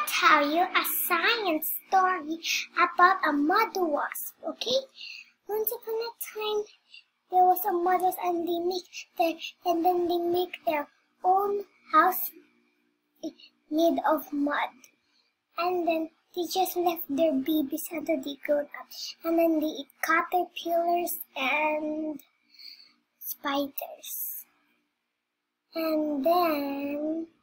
tell you a science story about a mudwasp, okay? Once upon a time, there was a mudwasp and they make their own house made of mud. And then they just left their babies until they grown up. And then they eat caterpillars and spiders. And then